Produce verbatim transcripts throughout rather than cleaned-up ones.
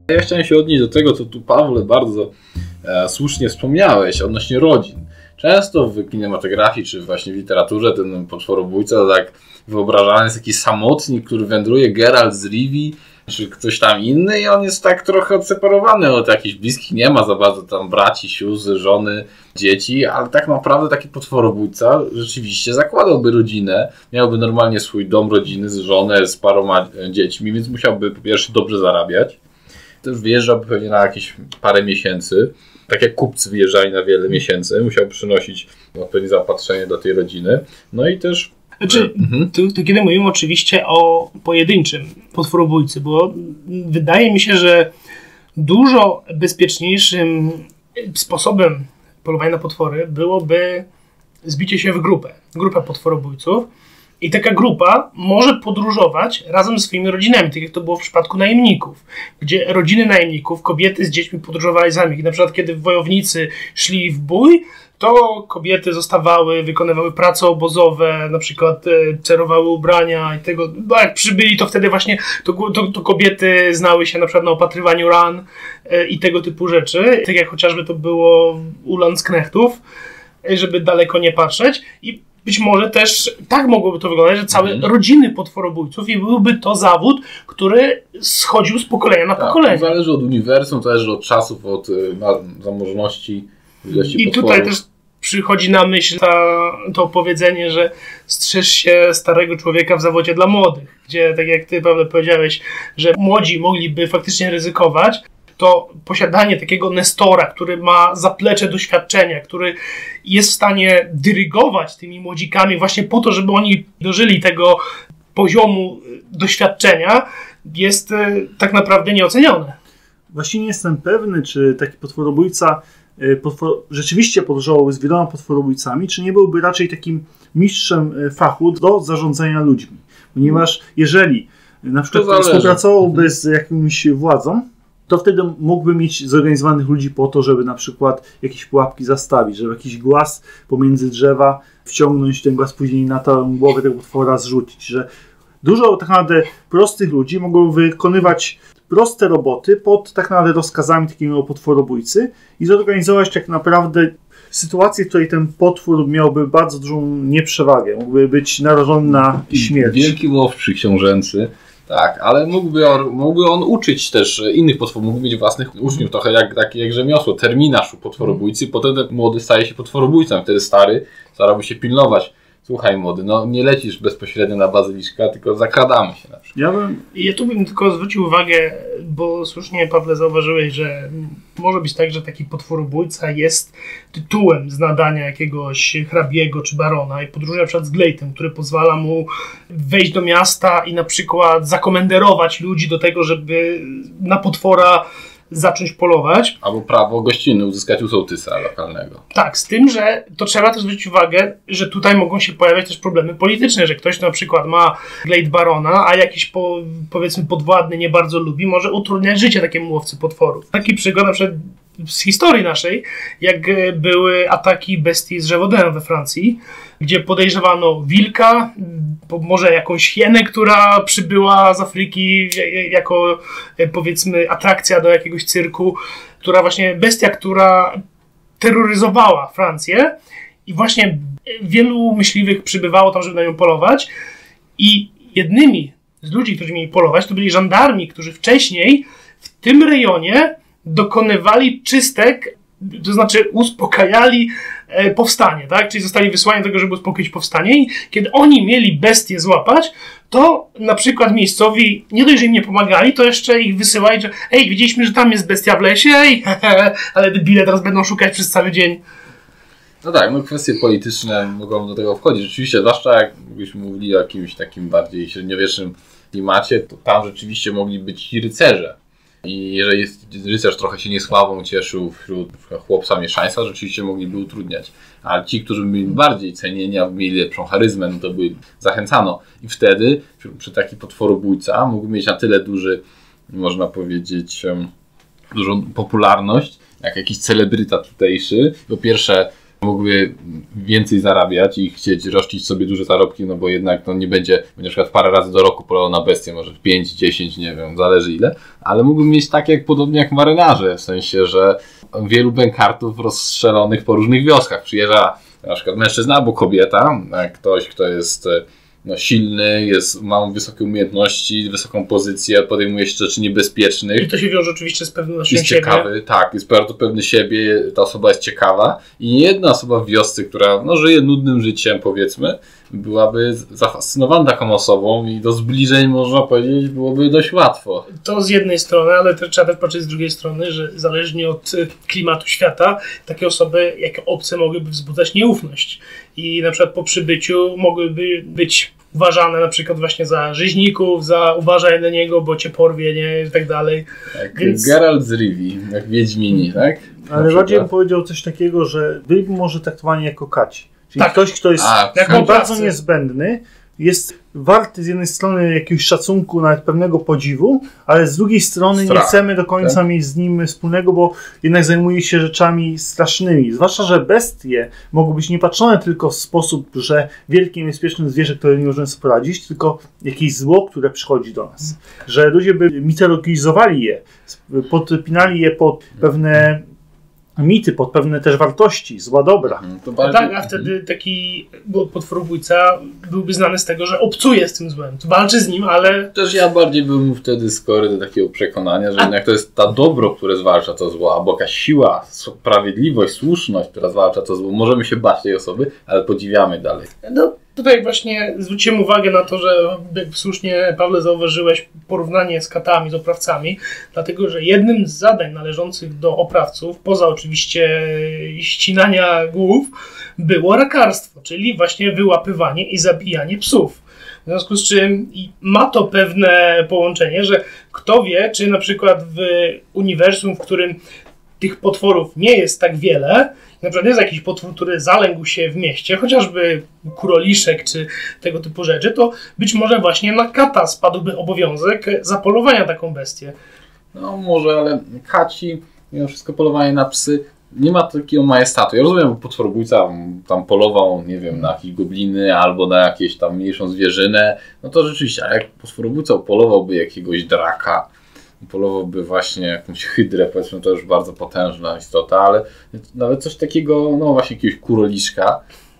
Ja chciałem się odnieść do tego, co tu, Pawle, bardzo e, słusznie wspomniałeś odnośnie rodzin. Często w kinematografii czy właśnie w literaturze ten potworobójca tak wyobrażany jest jakiś samotnik, który wędruje, Geralt z Rivii, czy ktoś tam inny i on jest tak trochę odseparowany od jakichś bliskich, nie ma za bardzo tam braci, sióstr, żony, dzieci, ale tak naprawdę taki potworobójca rzeczywiście zakładałby rodzinę, miałby normalnie swój dom rodzinny z żonę, z paroma dziećmi, więc musiałby po pierwsze dobrze zarabiać, też wyjeżdżałby pewnie na jakieś parę miesięcy, tak jak kupcy wyjeżdżali na wiele miesięcy, musiał przynosić odpowiednie zaopatrzenie do tej rodziny, no i też Znaczy, mhm. to, to kiedy mówimy oczywiście o pojedynczym potworobójcy, bo wydaje mi się, że dużo bezpieczniejszym sposobem polowania na potwory byłoby zbicie się w grupę, grupę potworobójców i taka grupa może podróżować razem z swoimi rodzinami, tak jak to było w przypadku najemników, gdzie rodziny najemników, kobiety z dziećmi podróżowały z nimi. Na przykład kiedy wojownicy szli w bój, to kobiety zostawały, wykonywały prace obozowe, na przykład e, cerowały ubrania i tego, no jak przybyli, to wtedy właśnie to, to, to kobiety znały się na przykład na opatrywaniu ran e, i tego typu rzeczy, tak jak chociażby to było u Landsknechtów, e, żeby daleko nie patrzeć i być może też tak mogłoby to wyglądać, że całe mhm. rodziny potworobójców i byłby to zawód, który schodził z pokolenia na tak, pokolenie. To zależy od uniwersum, to zależy od czasów, od y, zamożności. I tutaj też przychodzi na myśl ta, to powiedzenie, że strzeż się starego człowieka w zawodzie dla młodych, gdzie tak jak ty, Pawle, powiedziałeś, że młodzi mogliby faktycznie ryzykować, to posiadanie takiego nestora, który ma zaplecze doświadczenia, który jest w stanie dyrygować tymi młodzikami właśnie po to, żeby oni dożyli tego poziomu doświadczenia, jest tak naprawdę nieocenione. Właśnie nie jestem pewny, czy taki potworobójca Potwor- rzeczywiście podróżowałby z wieloma potworobójcami, czy nie byłby raczej takim mistrzem fachu do zarządzania ludźmi. Ponieważ jeżeli na przykład współpracowałby z jakimś władzą, to wtedy mógłby mieć zorganizowanych ludzi po to, żeby na przykład jakieś pułapki zastawić, żeby jakiś głaz pomiędzy drzewa wciągnąć, ten głaz później na tę głowę tego potwora zrzucić. Że dużo tak naprawdę prostych ludzi mogą wykonywać proste roboty pod tak naprawdę rozkazami takiego potworobójcy i zorganizować tak naprawdę sytuację, w której ten potwór miałby bardzo dużą nieprzewagę. Mógłby być narażony na śmierć. Wielki łowczy książęcy. Tak, ale mógłby on, mógłby on uczyć też innych potworów, mógłby mieć własnych uczniów, trochę jak takie jak rzemiosło, terminarz u potworobójcy, potem ten młody staje się potworobójcą, wtedy stary starałby się pilnować. Słuchaj młody, no nie lecisz bezpośrednio na bazyliszka, tylko zakradamy się na przykład. Ja, bym, ja tu bym tylko zwrócił uwagę, bo słusznie, Pawle, zauważyłeś, że może być tak, że taki potworobójca jest tytułem z nadania jakiegoś hrabiego czy barona i podróżuje na przykład z glejtem, który pozwala mu wejść do miasta i na przykład zakomenderować ludzi do tego, żeby na potwora zacząć polować. Albo prawo gościnne uzyskać u sołtysa lokalnego. Tak, z tym, że to trzeba też zwrócić uwagę, że tutaj mogą się pojawiać też problemy polityczne, że ktoś na przykład ma glejt barona, a jakiś po, powiedzmy podwładny nie bardzo lubi, może utrudniać życie takiemu łowcy potworów. Taki przykład na przykład z historii naszej, jak były ataki bestii z Gévaudan we Francji, gdzie podejrzewano wilka, może jakąś hienę, która przybyła z Afryki jako, powiedzmy, atrakcja do jakiegoś cyrku, która właśnie bestia, która terroryzowała Francję i właśnie wielu myśliwych przybywało tam, żeby na nią polować i jednymi z ludzi, którzy mieli polować, to byli żandarmi, którzy wcześniej w tym rejonie dokonywali czystek, to znaczy uspokajali e, powstanie, tak? Czyli zostali wysłani do tego, żeby uspokoić powstanie i kiedy oni mieli bestie złapać, to na przykład miejscowi nie dość, że im nie pomagali, to jeszcze ich wysyłali, że ej, widzieliśmy, że tam jest bestia w lesie, ej, ale debile teraz będą szukać przez cały dzień. No tak, no kwestie polityczne mogą do tego wchodzić. Rzeczywiście, zwłaszcza jak byśmy mówili o jakimś takim bardziej średniowiecznym klimacie, to tam rzeczywiście mogli być ci rycerze. I jeżeli rycerz trochę się niesławą cieszył wśród chłopca mieszaństwa, rzeczywiście mogliby utrudniać. Ale ci, którzy byli bardziej cenieni, a mieli lepszą charyzmę, no to byli, zachęcano. I wtedy przy, przy taki potworobójca mógł mieć na tyle duży, można powiedzieć, um, dużą popularność, jak jakiś celebryta tutejszy. Po pierwsze, mógłby więcej zarabiać i chcieć rościć sobie duże zarobki, no bo jednak no nie będzie, będzie na przykład parę razy do roku polował na bestię, może pięć, dziesięć, nie wiem, zależy ile, ale mógłby mieć tak jak podobnie jak marynarze, w sensie, że wielu bękartów rozstrzelonych po różnych wioskach przyjeżdża na przykład mężczyzna albo kobieta, ktoś, kto jest no, silny, jest, ma wysokie umiejętności, wysoką pozycję, podejmuje się rzeczy niebezpiecznych. I to się wiąże oczywiście z pewnością jest siebie. Ciekawy, tak, jest bardzo pewny siebie, ta osoba jest ciekawa i nie jedna osoba w wiosce, która no, żyje nudnym życiem, powiedzmy, byłaby zafascynowana taką osobą i do zbliżeń, można powiedzieć, byłoby dość łatwo. To z jednej strony, ale też trzeba też patrzeć z drugiej strony, że zależnie od klimatu świata, takie osoby jak obce mogłyby wzbudzać nieufność i na przykład po przybyciu mogłyby być uważane na przykład właśnie za rzeźników, za uważaj na niego, bo cię porwie, nie, i tak dalej. Jak Więc... Geralt z Rivii, jak Wiedźmini, tak? Ale bardziej bym powiedział coś takiego, że byli może traktowani jako kaci. Czyli tak. ktoś, kto jest A, bardzo niezbędny, jest warty z jednej strony jakiegoś szacunku, nawet pewnego podziwu, ale z drugiej strony Strach, nie chcemy do końca tak? mieć z nim wspólnego, bo jednak zajmuje się rzeczami strasznymi. Zwłaszcza, że bestie mogą być nie patrzone tylko w sposób, że wielkie niebezpieczne zwierzę, które nie możemy sobie poradzić, tylko jakieś zło, które przychodzi do nas. Że ludzie by mitologizowali je, podpinali je pod pewne mity, pod pewne też wartości, zła dobra. To bardziej... Tak, a wtedy taki potworobójca byłby znany z tego, że obcuje z tym złem. Walczy z nim, ale... Też ja bardziej bym wtedy skory do takiego przekonania, że a... jednak to jest ta dobro, które zwalcza to zło, albo jakaś siła, sprawiedliwość, słuszność, która zwalcza to zło. Możemy się bać tej osoby, ale podziwiamy dalej. No, tutaj właśnie zwróciłem uwagę na to, że jak słusznie, Pawle, zauważyłeś porównanie z katami, z oprawcami, dlatego, że jednym z zadań należących do oprawców, poza oczywiście ścinania głów, było rakarstwo, czyli właśnie wyłapywanie i zabijanie psów. W związku z czym ma to pewne połączenie, że kto wie, czy na przykład w uniwersum, w którym tych potworów nie jest tak wiele, na przykład jest jakiś potwór, który zalęgł się w mieście, chociażby kuroliszek czy tego typu rzeczy, to być może właśnie na kata spadłby obowiązek zapolowania taką bestię. No może, ale kaci, mimo wszystko polowanie na psy nie ma takiego majestatu. Ja rozumiem, bo potworobójca tam polował, nie wiem, na jakieś gobliny albo na jakieś tam mniejszą zwierzynę, no to rzeczywiście, ale jak potworobójca polowałby jakiegoś draka, polowałby właśnie jakąś hydrę, powiedzmy, to już bardzo potężna istota, ale nawet coś takiego, no właśnie jakiegoś kuroliszka,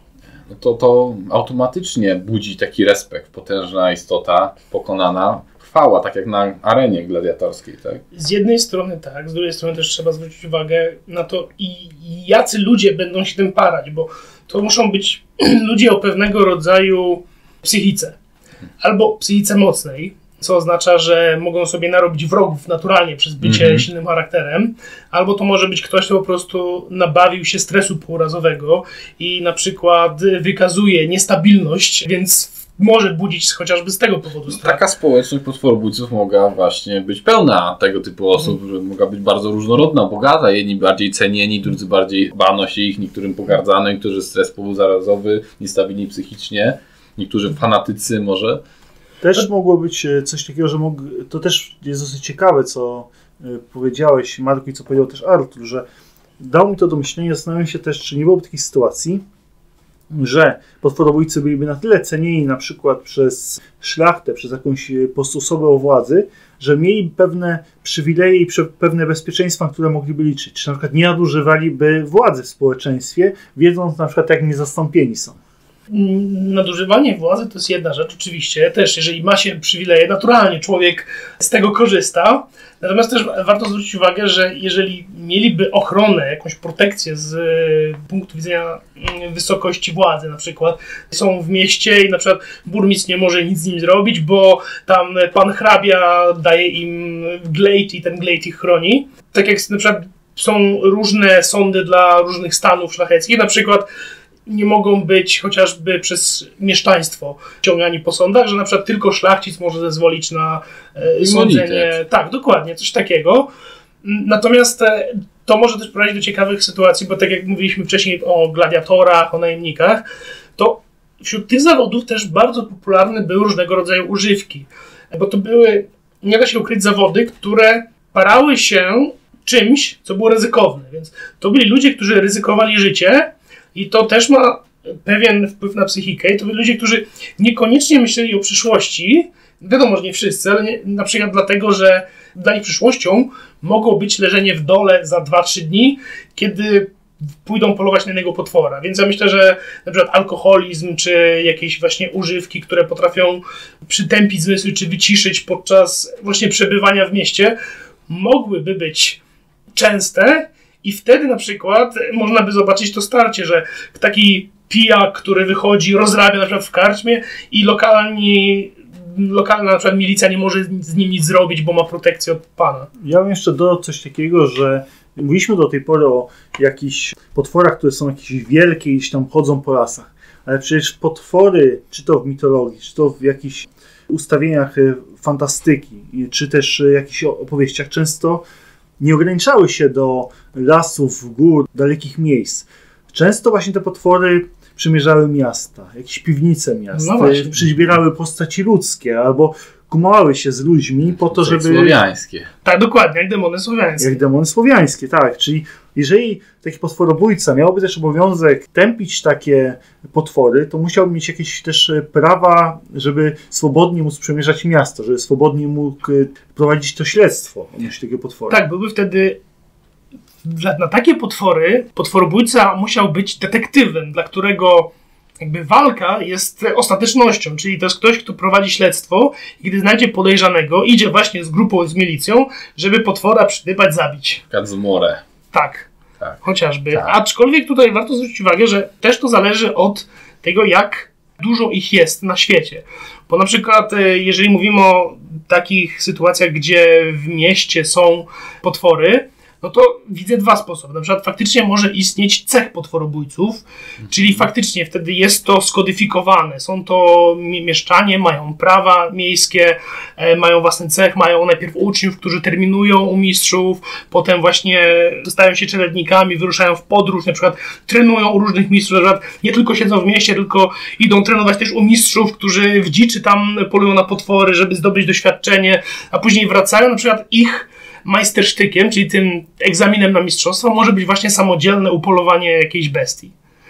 no to, to automatycznie budzi taki respekt. Potężna istota pokonana, chwała, tak jak na arenie gladiatorskiej, tak? Z jednej strony tak, z drugiej strony też trzeba zwrócić uwagę na to, i jacy ludzie będą się tym parać, bo to muszą być ludzie o pewnego rodzaju psychice, albo psychice mocnej, co oznacza, że mogą sobie narobić wrogów naturalnie przez bycie mm-hmm. silnym charakterem, albo to może być ktoś, kto po prostu nabawił się stresu pourazowego i na przykład wykazuje niestabilność, więc może budzić chociażby z tego powodu strach. Taka społeczność potworobójców mogła właśnie być pełna tego typu osób, mm. że mogła być bardzo różnorodna, bogata, jedni bardziej cenieni, drudzy bardziej bano się ich, niektórym pogardzano, niektórzy stres powuzarazowy, niestabilni psychicznie, niektórzy fanatycy może. Też mogło być coś takiego, że mógł, to też jest dosyć ciekawe, co powiedziałeś, Marku, i co powiedział też Artur, że dało mi to do myślenia, zastanawiam się też, czy nie byłoby takiej sytuacji, że potworobójcy byliby na tyle cenieni na przykład przez szlachtę, przez jakąś po prostu osobę o władzy, że mieli pewne przywileje i pewne bezpieczeństwa, które mogliby liczyć. Czy na przykład nie nadużywaliby władzy w społeczeństwie, wiedząc na przykład, jak niezastąpieni są. Nadużywanie władzy to jest jedna rzecz, oczywiście. Też, jeżeli ma się przywileje, naturalnie człowiek z tego korzysta. Natomiast też warto zwrócić uwagę, że jeżeli mieliby ochronę, jakąś protekcję z punktu widzenia wysokości władzy, na przykład są w mieście i na przykład burmistrz nie może nic z nim zrobić, bo tam pan hrabia daje im glejt i ten glejt ich chroni. Tak jak na przykład są różne sądy dla różnych stanów szlacheckich, na przykład nie mogą być chociażby przez mieszczaństwo ciągani po sądach, że na przykład tylko szlachcic może zezwolić na e, sądzenie. Tak, dokładnie, coś takiego. Natomiast e, to może też prowadzić do ciekawych sytuacji, bo tak jak mówiliśmy wcześniej o gladiatorach, o najemnikach, to wśród tych zawodów też bardzo popularne były różnego rodzaju używki. Bo to były, nie da się ukryć, zawody, które parały się czymś, co było ryzykowne. Więc to byli ludzie, którzy ryzykowali życie I to też ma pewien wpływ na psychikę. I to byli ludzie, którzy niekoniecznie myśleli o przyszłości. Wiadomo, że nie wszyscy, ale nie, na przykład dlatego, że dla nich przyszłością mogło być leżenie w dole za dwa trzy dni, kiedy pójdą polować na innego potwora. Więc ja myślę, że na przykład alkoholizm, czy jakieś właśnie używki, które potrafią przytępić zmysły, czy wyciszyć podczas właśnie przebywania w mieście, mogłyby być częste i wtedy na przykład można by zobaczyć to starcie, że taki pijak, który wychodzi, rozrabia na przykład w karczmie i lokalni lokalna na przykład milicja nie może z nim nic zrobić, bo ma protekcję od pana. Ja bym jeszcze dodał coś takiego, że mówiliśmy do tej pory o jakichś potworach, które są jakieś wielkie i tam chodzą po lasach. Ale przecież potwory, czy to w mitologii, czy to w jakichś ustawieniach fantastyki, czy też jakichś opowieściach, często nie ograniczały się do lasów, gór, dalekich miejsc. Często właśnie te potwory przymierzały miasta, jakieś piwnice miast, no przyzbierały postaci ludzkie albo kumały się z ludźmi po to, żeby... Słowiańskie. Tak, dokładnie, jak demony słowiańskie. Jak demony słowiańskie, tak. Czyli jeżeli taki potworobójca miałby też obowiązek tępić takie potwory, to musiałby mieć jakieś też prawa, żeby swobodnie móc przemierzać miasto, żeby swobodnie mógł prowadzić to śledztwo odnośnie takiego potwora. Tak, byłby wtedy... Dla, na takie potwory potworobójca musiał być detektywem, dla którego jakby walka jest ostatecznością, czyli to jest ktoś, kto prowadzi śledztwo i gdy znajdzie podejrzanego, idzie właśnie z grupą, z milicją, żeby potwora przydypać, zabić. Kadzmorę. Tak, tak, chociażby. Tak. Aczkolwiek tutaj warto zwrócić uwagę, że też to zależy od tego, jak dużo ich jest na świecie. Bo na przykład jeżeli mówimy o takich sytuacjach, gdzie w mieście są potwory, no to widzę dwa sposoby. Na przykład faktycznie może istnieć cech potworobójców, mhm. czyli faktycznie wtedy jest to skodyfikowane. Są to mieszczanie, mają prawa miejskie, e, mają własny cech, mają najpierw uczniów, którzy terminują u mistrzów, potem właśnie stają się czeladnikami, wyruszają w podróż, na przykład trenują u różnych mistrzów, na przykład nie tylko siedzą w mieście, tylko idą trenować też u mistrzów, którzy w dziczy tam polują na potwory, żeby zdobyć doświadczenie, a później wracają. Na przykład ich majstersztykiem, czyli tym egzaminem na mistrzostwo, może być właśnie samodzielne upolowanie jakiejś bestii.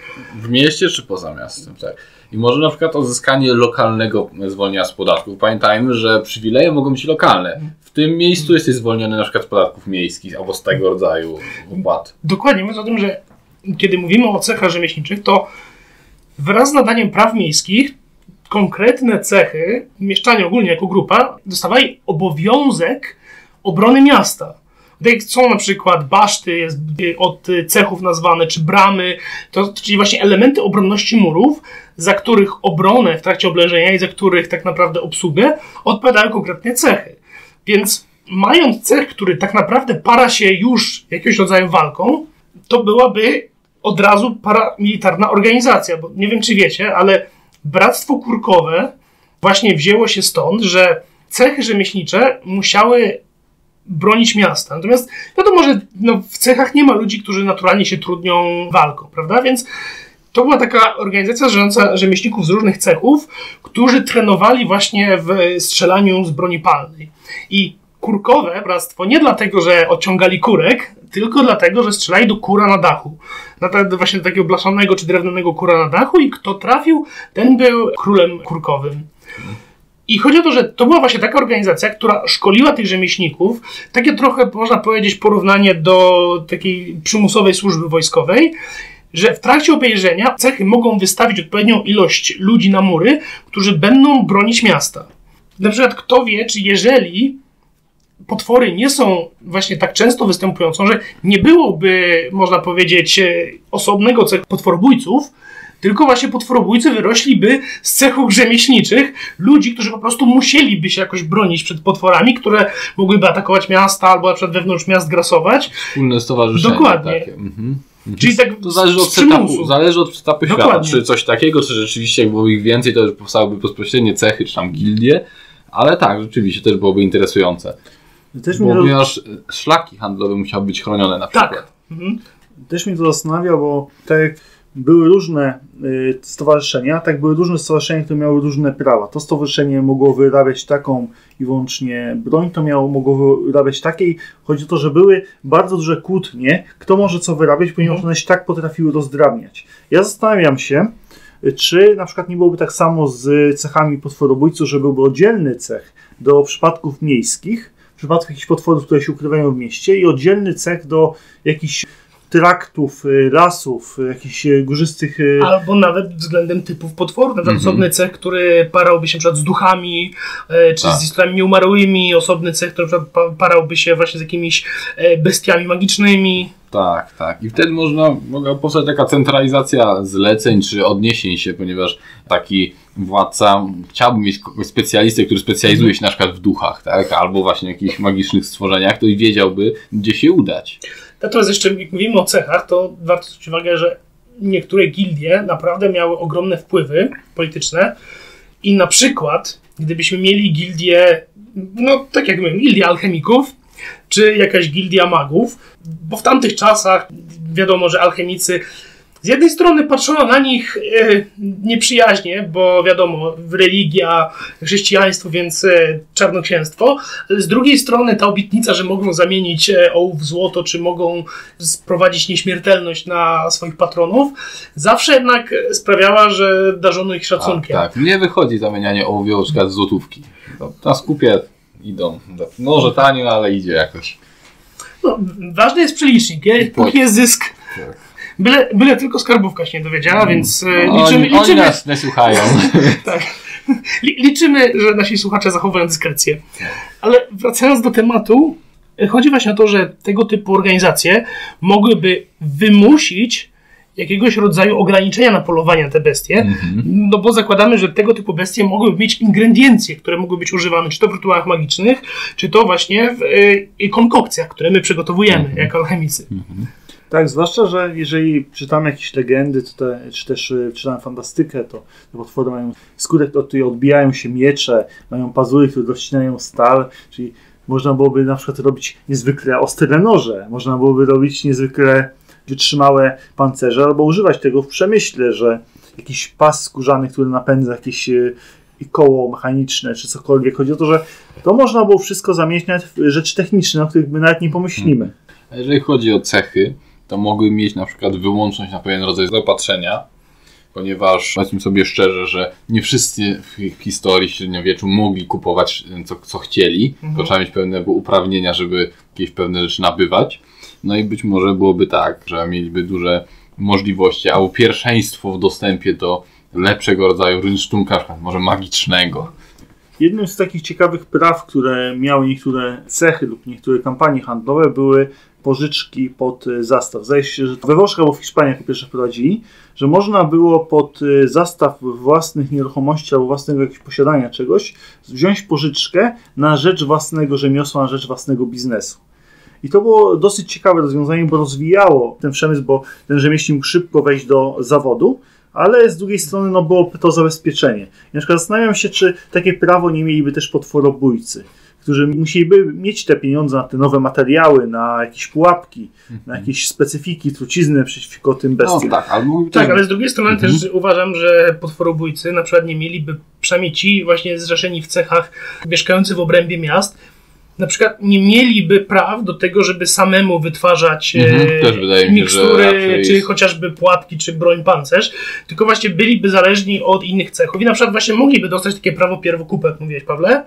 W mieście czy poza miastem, tak. I może na przykład uzyskanie lokalnego zwolnienia z podatków. Pamiętajmy, że przywileje mogą być lokalne. W tym miejscu jesteś zwolniony na przykład z podatków miejskich albo z tego rodzaju opłat. Dokładnie, mówiąc o tym, że kiedy mówimy o cechach rzemieślniczych, to wraz z nadaniem praw miejskich konkretne cechy, mieszczanie ogólnie jako grupa, dostawali obowiązek obrony miasta. Tutaj są na przykład baszty, jest od cechów nazwane, czy bramy, to, czyli właśnie elementy obronności murów, za których obronę w trakcie oblężenia i za których tak naprawdę obsługę odpowiadają konkretne cechy. Więc mając cech, który tak naprawdę para się już jakiegoś rodzaju walką, to byłaby od razu paramilitarna organizacja, bo nie wiem czy wiecie, ale Bractwo Kurkowe właśnie wzięło się stąd, że cechy rzemieślnicze musiały bronić miasta. Natomiast wiadomo, że no, w cechach nie ma ludzi, którzy naturalnie się trudnią walką, prawda? Więc to była taka organizacja zrzeszająca rzemieślników z różnych cechów, którzy trenowali właśnie w strzelaniu z broni palnej. I kurkowe bractwo nie dlatego, że odciągali kurek, tylko dlatego, że strzelali do kura na dachu. Do właśnie do takiego blaszanego czy drewnianego kura na dachu i kto trafił, ten był królem kurkowym. I chodzi o to, że to była właśnie taka organizacja, która szkoliła tych rzemieślników, takie trochę, można powiedzieć, porównanie do takiej przymusowej służby wojskowej, że w trakcie obejrzenia cechy mogą wystawić odpowiednią ilość ludzi na mury, którzy będą bronić miasta. Na przykład kto wie, czy jeżeli potwory nie są właśnie tak często występującą, że nie byłoby, można powiedzieć, osobnego cechu potworobójców, tylko właśnie potworobójcy wyrośliby z cechów rzemieślniczych ludzi, którzy po prostu musieliby się jakoś bronić przed potworami, które mogłyby atakować miasta albo na przykład wewnątrz miast grasować. Wspólne stowarzyszenie. Dokładnie. Takie. Mhm. Czyli tak to zależy od setupu, zależy od setupu świata. Czy coś takiego, czy rzeczywiście jak było ich więcej, to już powstałyby bezpośrednie cechy, czy tam gildie. Ale tak, rzeczywiście też byłoby interesujące. Też bo ponieważ mnie... szlaki handlowe musiały być chronione na przykład. Tak. Mhm. Też mnie to zastanawia, bo tak były różne y, stowarzyszenia, tak były różne stowarzyszenia, które miały różne prawa. To stowarzyszenie mogło wyrabiać taką i wyłącznie broń, to miało, mogło wyrabiać takiej. Chodzi o to, że były bardzo duże kłótnie, kto może co wyrabiać, ponieważ one się tak potrafiły rozdrabniać. Ja zastanawiam się, czy na przykład nie byłoby tak samo z cechami potworobójców, że byłby oddzielny cech do przypadków miejskich, w przypadku jakichś potworów, które się ukrywają w mieście, i oddzielny cech do jakichś traktów, lasów, jakichś górzystych... Albo nawet względem typów potworów. Na przykład mm-hmm. osobny cech, który parałby się na przykład z duchami, czy tak. z istotami nieumarłymi. Osobny cech, który na przykład parałby się właśnie z jakimiś bestiami magicznymi. Tak, tak. I wtedy można, mogła powstać taka centralizacja zleceń czy odniesień się, ponieważ taki władca chciałby mieć kogoś specjalistę, który specjalizuje się na przykład w duchach, tak? Albo właśnie w jakichś magicznych stworzeniach, to i wiedziałby, gdzie się udać. Natomiast jeszcze, jak mówimy o cechach, to warto zwrócić uwagę, że niektóre gildie naprawdę miały ogromne wpływy polityczne i na przykład, gdybyśmy mieli gildię, no tak jak mówię, gildię alchemików, czy jakaś gildia magów, bo w tamtych czasach wiadomo, że alchemicy z jednej strony patrzono na nich e, nieprzyjaźnie, bo wiadomo, religia, chrześcijaństwo, więc e, czarnoksięstwo, ale z drugiej strony ta obietnica, że mogą zamienić e, ołów w złoto, czy mogą sprowadzić nieśmiertelność na swoich patronów, zawsze jednak sprawiała, że darzono ich szacunkiem. Tak, tak. Nie wychodzi zamienianie ołowioczka z złotówki. To na skupie idą. Może tanio, ale idzie jakoś. No, ważny jest przelicznik, póki jest zysk. Tak. Byle, byle tylko skarbówka się nie dowiedziała, mm. więc no, liczymy... Oni, liczymy oni nas nie słuchają. Tak. Liczymy, że nasi słuchacze zachowują dyskrecję. Ale wracając do tematu, chodzi właśnie o to, że tego typu organizacje mogłyby wymusić jakiegoś rodzaju ograniczenia na polowanie na te bestie, mm-hmm. no bo zakładamy, że tego typu bestie mogłyby mieć ingrediencje, które mogły być używane, czy to w rytuałach magicznych, czy to właśnie w y, konkokcjach, które my przygotowujemy mm-hmm. jako alchemicy. Mm-hmm. Tak, zwłaszcza, że jeżeli czytamy jakieś legendy, to te, czy też czytamy fantastykę, to te potwory mają skórę, od której odbijają się miecze, mają pazury, które docinają stal, czyli można byłoby na przykład robić niezwykle ostre noże, można byłoby robić niezwykle wytrzymałe pancerze, albo używać tego w przemyśle, że jakiś pas skórzany, który napędza jakieś koło mechaniczne, czy cokolwiek. Chodzi o to, że to można było wszystko zamienić nawet w rzeczy techniczne, o których my nawet nie pomyślimy. A jeżeli chodzi o cechy, to mogły mieć na przykład wyłączność na pewien rodzaj zaopatrzenia, ponieważ powiedzmy sobie szczerze, że nie wszyscy w historii średniowieczu mogli kupować co, co chcieli, mhm. to trzeba mieć pewne uprawnienia, żeby jakieś pewne rzeczy nabywać. No i być może byłoby tak, że mieliby duże możliwości albo pierwszeństwo w dostępie do lepszego rodzaju rynsztunka, na przykład może magicznego. Jednym z takich ciekawych praw, które miały niektóre cechy lub niektóre kampanie handlowe, były pożyczki pod zastaw. Zdaje się, że we Włoszech albo w Hiszpanii jako pierwsze wprowadzili, że można było pod zastaw własnych nieruchomości albo własnego jakiegoś posiadania czegoś wziąć pożyczkę na rzecz własnego rzemiosła, na rzecz własnego biznesu. I to było dosyć ciekawe rozwiązanie, bo rozwijało ten przemysł, bo ten rzemieślnik mógł szybko wejść do zawodu, ale z drugiej strony no, było to zabezpieczenie. I na przykład zastanawiam się, czy takie prawo nie mieliby też potworobójcy, którzy musieliby mieć te pieniądze na te nowe materiały, na jakieś pułapki, na jakieś specyfiki, trucizny przeciwko tym bestiom. No, tak, ale, tak, ale z drugiej strony mhm. też uważam, że potworobójcy na przykład nie mieliby, przynajmniej ci właśnie zrzeszeni w cechach mieszkający w obrębie miast, na przykład nie mieliby praw do tego, żeby samemu wytwarzać mhm, też wydaje mi się, mikstury, że czy jest... chociażby pułapki, czy broń pancerz, tylko właśnie byliby zależni od innych cechów. I na przykład właśnie mogliby dostać takie prawo pierwokupu, jak mówiłeś, Pawle,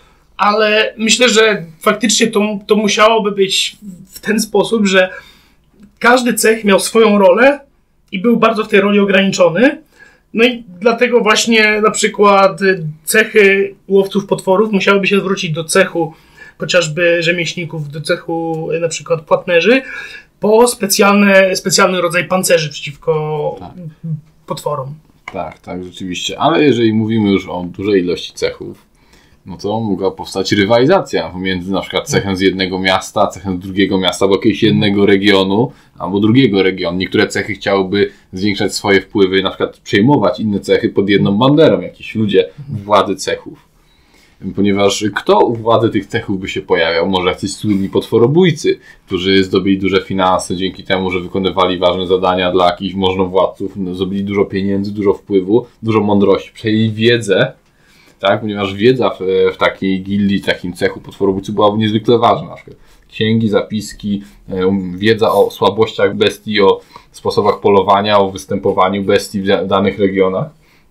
ale myślę, że faktycznie to, to musiałoby być w ten sposób, że każdy cech miał swoją rolę i był bardzo w tej roli ograniczony. No i dlatego właśnie na przykład cechy łowców potworów musiałyby się zwrócić do cechu chociażby rzemieślników, do cechu na przykład płatnerzy, po specjalne, specjalny rodzaj pancerzy przeciwko tak. potworom. Tak, tak, rzeczywiście. Ale jeżeli mówimy już o dużej ilości cechów, no to mogła powstać rywalizacja pomiędzy na przykład cechem z jednego miasta, cechem z drugiego miasta, albo jakiegoś jednego regionu, albo drugiego regionu. Niektóre cechy chciałyby zwiększać swoje wpływy, na przykład przejmować inne cechy pod jedną banderą, jakieś ludzie władzy cechów. Ponieważ kto u władzy tych cechów by się pojawiał? Może jacyś słynni potworobójcy, którzy zdobyli duże finanse dzięki temu, że wykonywali ważne zadania dla jakichś możnowładców, zdobyli dużo pieniędzy, dużo wpływu, dużo mądrości, przejęli wiedzę, tak? Ponieważ wiedza w, w takiej gildii, takim cechu potworobójców była niezwykle ważna. Na przykład księgi, zapiski, wiedza o słabościach bestii, o sposobach polowania, o występowaniu bestii w danych regionach.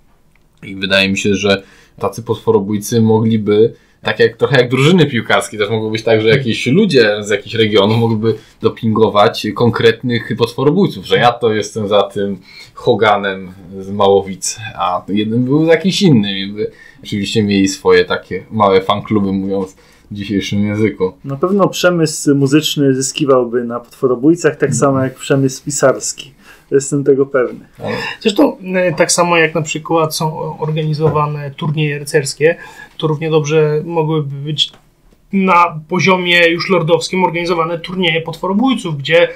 I wydaje mi się, że tacy potworobójcy mogliby, tak jak trochę jak drużyny piłkarskie, też mogło być tak, że jakieś ludzie z jakichś regionów mogliby dopingować konkretnych potworobójców, że ja to jestem za tym Hoganem z Małowic, a jeden był jakiś inny. I by oczywiście mieli swoje takie małe fankluby, mówiąc w dzisiejszym języku. Na pewno przemysł muzyczny zyskiwałby na potworobójcach, tak samo jak przemysł pisarski. Jestem tego pewny. Zresztą tak samo jak na przykład są organizowane turnieje rycerskie, to równie dobrze mogłyby być na poziomie już lordowskim organizowane turnieje potworobójców, gdzie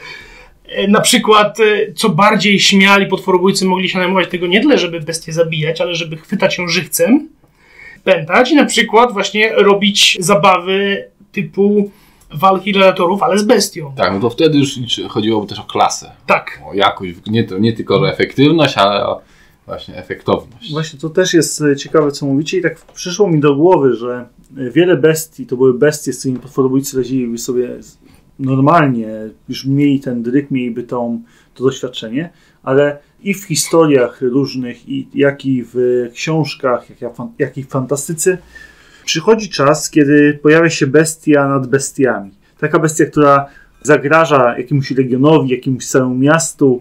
na przykład co bardziej śmiali potworobójcy mogli się najmować tego nie tyle, żeby bestię zabijać, ale żeby chwytać ją żywcem, pętać i na przykład właśnie robić zabawy typu walki gladiatorów, ale z bestią. Tak, no to wtedy już chodziło też o klasę. Tak. O jakość, nie, to, nie tylko o efektywność, ale o właśnie efektowność. Właśnie to też jest ciekawe, co mówicie i tak przyszło mi do głowy, że wiele bestii, to były bestie, z którymi potworobójcy radziliby sobie normalnie, już mieli ten dryk, mieliby tą, to doświadczenie, ale i w historiach różnych, i, jak i w książkach, jak, jak i w fantastyce, przychodzi czas, kiedy pojawia się bestia nad bestiami. Taka bestia, która zagraża jakiemuś regionowi, jakiemuś całemu miastu,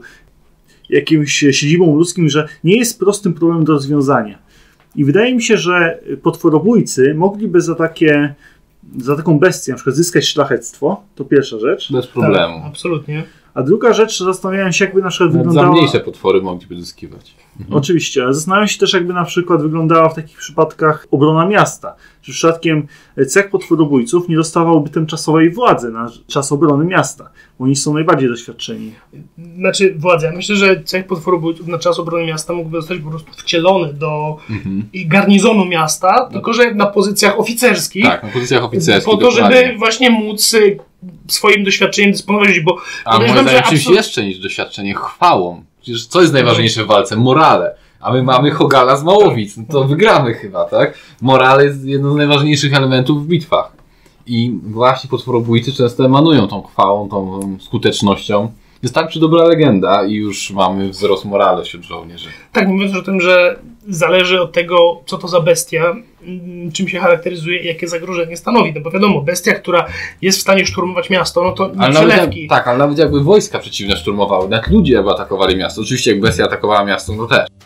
jakimś siedzibom ludzkim, że nie jest prostym problemem do rozwiązania. I wydaje mi się, że potworobójcy mogliby za takie, za taką bestię na przykład zyskać szlachectwo. To pierwsza rzecz. Bez problemu. Tak, absolutnie. A druga rzecz, zastanawiałem się, jakby na przykład Nawet wyglądała... za mniejsze potwory mogliby zyskiwać. Mhm. Oczywiście, ale zastanawiam się też, jakby na przykład wyglądała w takich przypadkach obrona miasta. Czy przypadkiem cech potworobójców nie dostawałby tymczasowej władzy na czas obrony miasta, bo oni są najbardziej doświadczeni. Znaczy władza. Myślę, że cech potworobójców na czas obrony miasta mógłby zostać po prostu wcielony do mhm. garnizonu miasta, no. Tylko że na pozycjach oficerskich. Tak, na pozycjach oficerskich. Po to, dokładnie. Żeby właśnie móc swoim doświadczeniem dysponować, bo... A moim zdaniem czymś absolut... jeszcze niż doświadczenie, chwałą. Przecież co jest najważniejsze w walce? Morale. A my mamy Hogala z Małowic. No to wygramy chyba, tak? Morale jest jednym z najważniejszych elementów w bitwach. I właśnie potworobójcy często emanują tą chwałą, tą skutecznością. Wystarczy dobra legenda i już mamy wzrost morale wśród żołnierzy. Tak, nie mówiąc o tym, że zależy od tego, co to za bestia, czym się charakteryzuje i jakie zagrożenie stanowi. No bo wiadomo, bestia, która jest w stanie szturmować miasto, no to nie przelewki. Tak, ale nawet jakby wojska przeciwne szturmowały, nawet ludzie jakby atakowali miasto. Oczywiście jak bestia atakowała miasto, no też.